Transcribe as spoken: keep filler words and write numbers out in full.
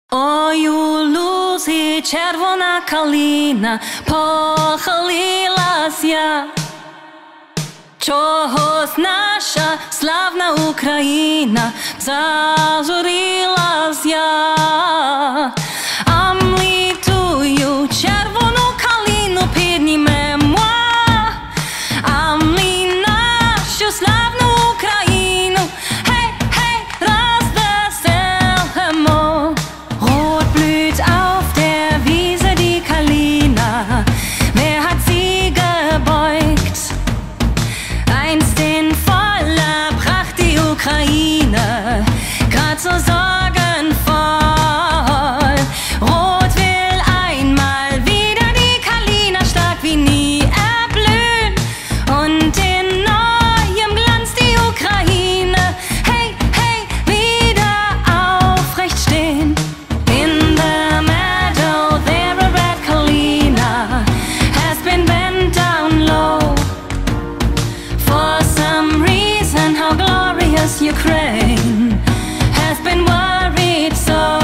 Ой, luzi, chervona, kalyna, похилилась я. Чогось наша славна Україна зажурилась я. А ми тую червону калину піднімемо, а ми нашу славну Україну гей, гей, розвеселимо. Rot blüht auf der Wiese die Kalyna. Wer hat sie gebeugt? Einst in voller Pracht die Ukraine, grad so sorgenvoll. Rot will einmal wieder die Kalyna stark wie nie erblühen und in neuem Glanz die Ukraine, hey, hey, wieder aufrecht stehen. In the meadow there a red kalyna has been bent down low. For some reason, how glorious Ukraine has been worried so.